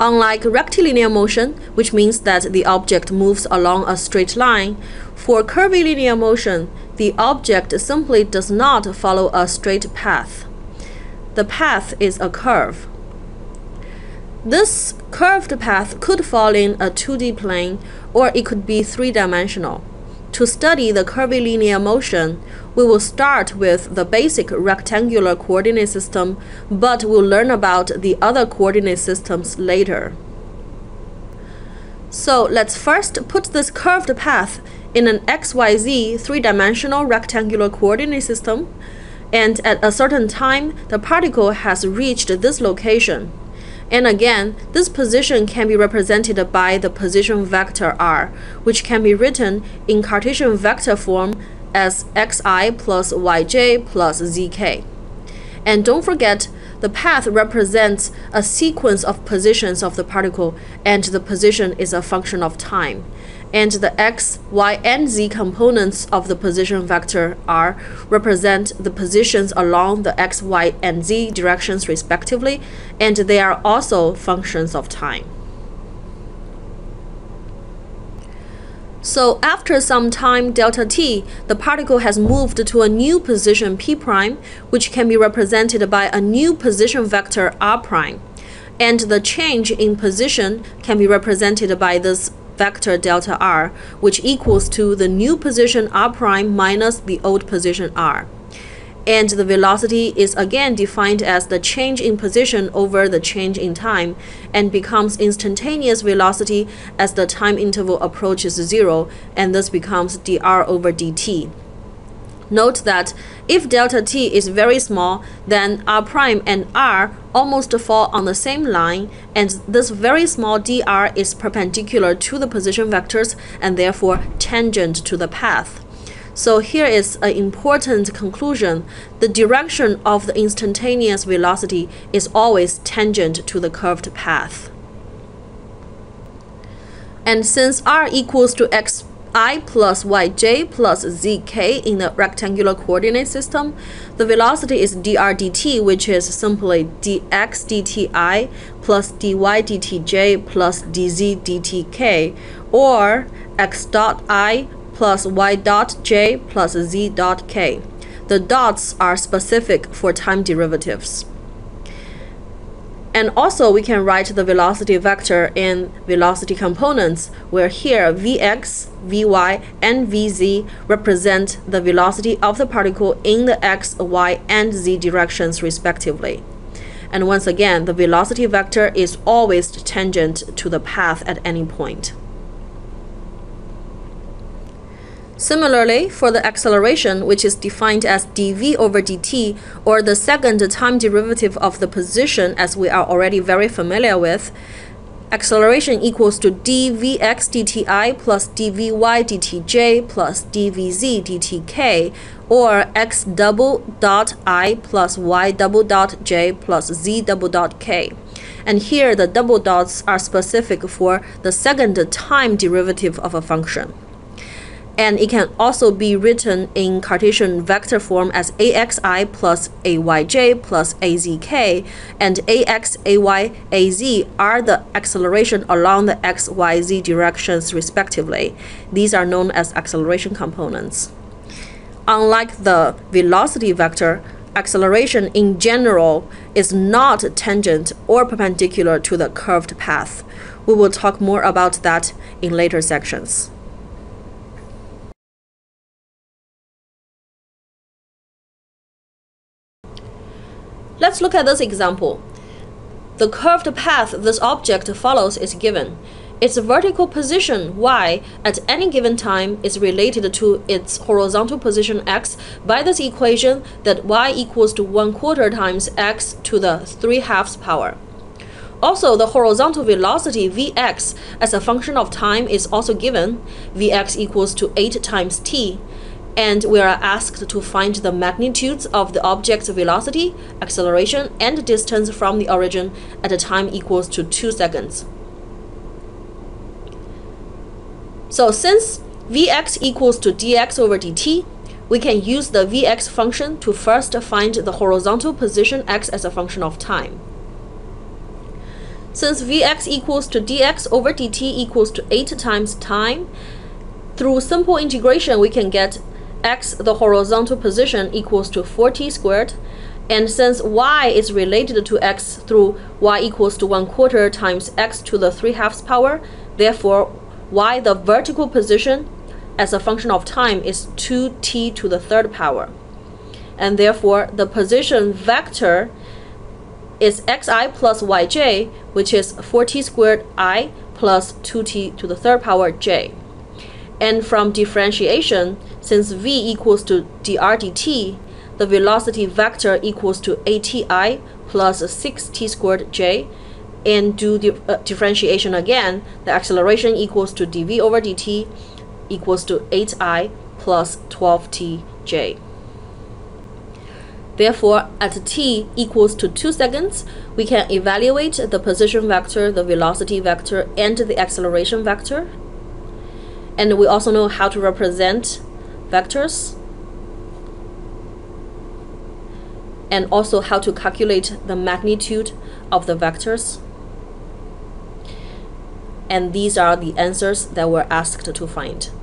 Unlike rectilinear motion, which means that the object moves along a straight line, for curvilinear motion, the object simply does not follow a straight path. The path is a curve. This curved path could fall in a 2D plane, or it could be three-dimensional. To study the curvilinear motion, we will start with the basic rectangular coordinate system, but we'll learn about the other coordinate systems later. So let's first put this curved path in an XYZ three-dimensional rectangular coordinate system, and at a certain time, the particle has reached this location. And again, this position can be represented by the position vector r, which can be written in Cartesian vector form as xi plus yj plus zk. And don't forget, the path represents a sequence of positions of the particle, and the position is a function of time. And the x, y, and z components of the position vector r represent the positions along the x, y, and z directions respectively, and they are also functions of time. So after some time delta t, the particle has moved to a new position p prime, which can be represented by a new position vector r prime. And the change in position can be represented by this vector delta r, which equals to the new position r prime minus the old position r. And the velocity is again defined as the change in position over the change in time, and becomes instantaneous velocity as the time interval approaches 0, and this becomes dr over dt. Note that if delta t is very small, then r prime and r almost fall on the same line, and this very small dr is perpendicular to the position vectors and therefore tangent to the path. So here is an important conclusion. The direction of the instantaneous velocity is always tangent to the curved path. And since r equals to xi plus yj plus zk in the rectangular coordinate system, the velocity is dr dt, which is simply dx dti plus dy dtj plus dz dtk, or x dot I plus y dot j plus z dot k. The dots are specific for time derivatives. And also we can write the velocity vector in velocity components, where here vx, vy, and vz represent the velocity of the particle in the x, y, and z directions respectively. And once again, the velocity vector is always tangent to the path at any point. Similarly, for the acceleration, which is defined as dv over dt, or the second time derivative of the position as we are already very familiar with, acceleration equals to dvx dti plus dvy dtj plus dvz dtk, or x double dot I plus y double dot j plus z double dot k. And here the double dots are specific for the second time derivative of a function. And it can also be written in Cartesian vector form as axi plus ayj plus azk, and ax, ay, az are the acceleration along the x, y, z directions respectively. These are known as acceleration components. Unlike the velocity vector, acceleration in general is not tangent or perpendicular to the curved path. We will talk more about that in later sections. Let's look at this example. The curved path this object follows is given. Its vertical position y at any given time is related to its horizontal position x by this equation that y equals to 1/4 times x to the 3/2 power. Also, the horizontal velocity vx as a function of time is also given. Vx equals to 8 times t. And we are asked to find the magnitudes of the object's velocity, acceleration, and distance from the origin at a time equals to 2 seconds. So since vx equals to dx over dt, we can use the vx function to first find the horizontal position x as a function of time. Since Vx equals to dx over dt equals to 8 times time, through simple integration we can get x, the horizontal position, equals to 4t squared. And since y is related to x through y equals to 1/4 times x to the 3/2 power, therefore y, the vertical position, as a function of time is 2t to the 3rd power. And therefore the position vector is xi plus yj, which is 4t squared I plus 2t to the 3rd power j. And from differentiation, since v equals to dr dt, the velocity vector equals to ati plus 6t squared j. And do the differentiation again, the acceleration equals to dv over dt equals to 8i plus 12tj. Therefore, at t equals to 2 seconds, we can evaluate the position vector, the velocity vector, and the acceleration vector. And we also know how to represent vectors, and also how to calculate the magnitude of the vectors. And these are the answers that we're asked to find.